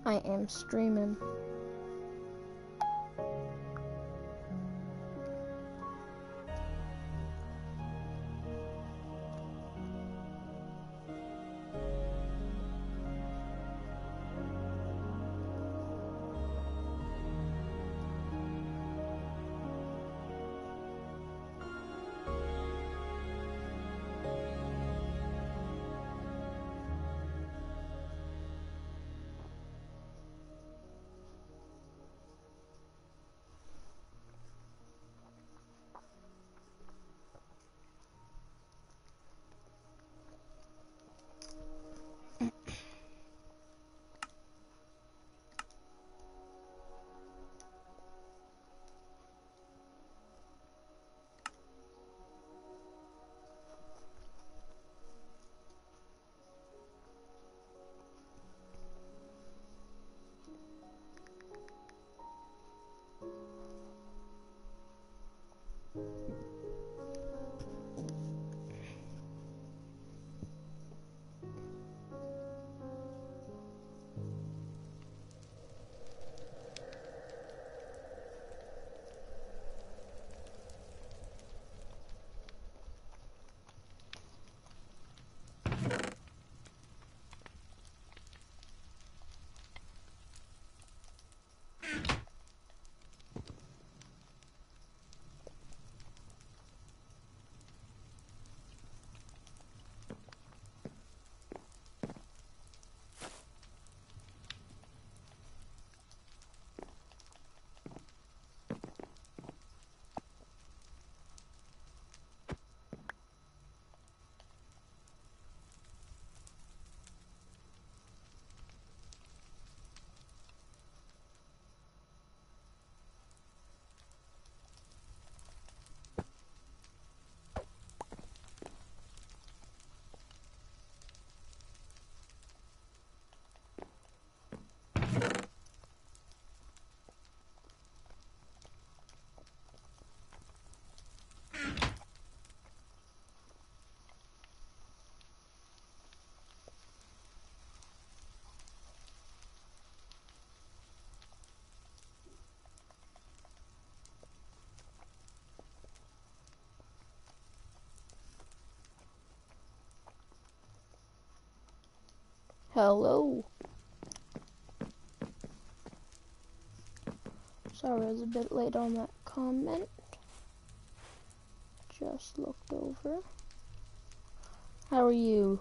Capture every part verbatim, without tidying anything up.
I am streaming. Hello. Sorry I was a bit late on that comment. Just looked over. How are you?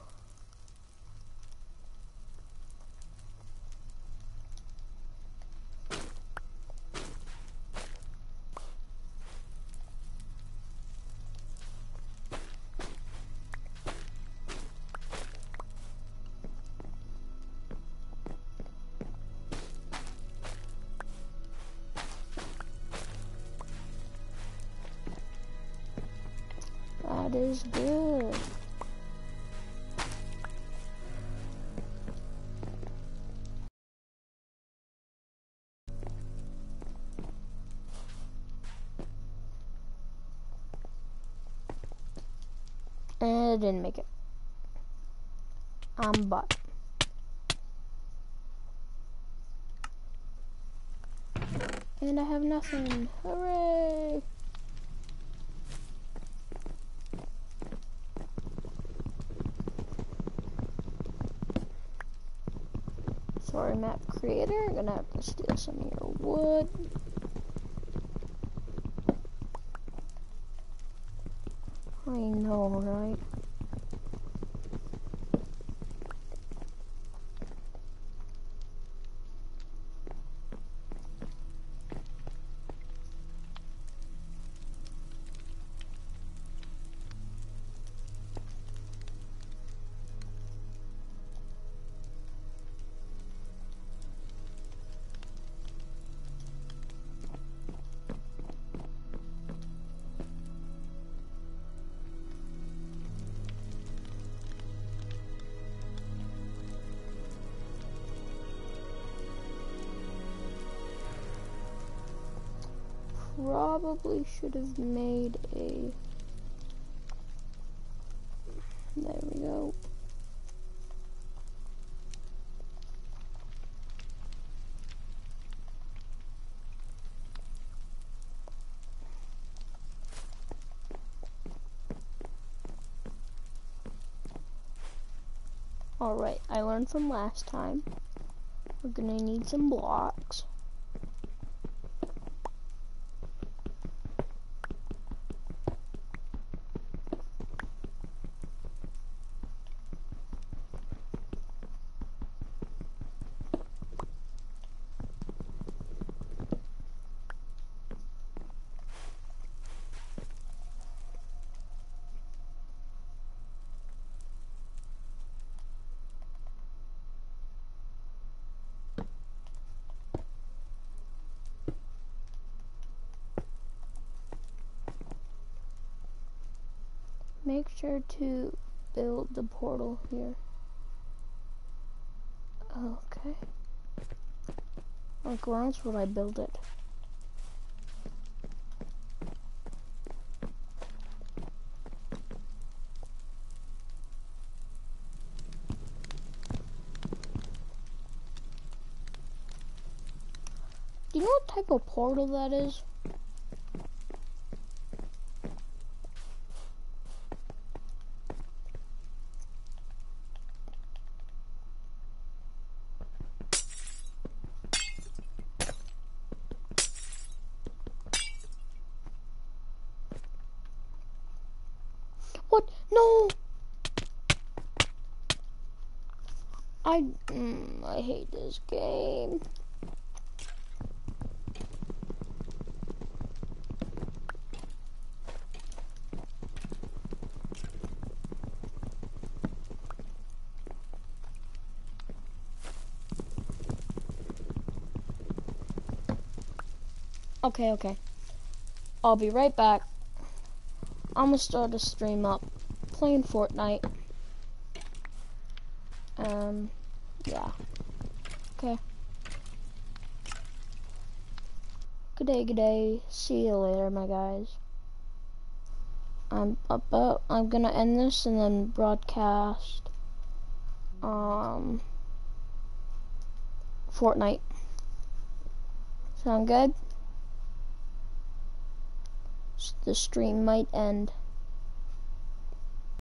That is good. And I didn't make it. I'm bot. And I have nothing. Hooray! Sorry, map creator. I'm gonna have to steal some of your wood. I know, right? Probably should have made a, there we go. Alright, I learned from last time. We're gonna need some blocks. Make sure to build the portal here. Okay. Like, where else would I build it? Do you know what type of portal that is? What? No! I, mm, I hate this game. Okay, okay. I'll be right back. I'm gonna start a stream up playing Fortnite. Um, yeah. Okay. Good day, good day. See you later, my guys. I'm about. I'm gonna end this and then broadcast. Um, Fortnite. Sound good? The stream might end.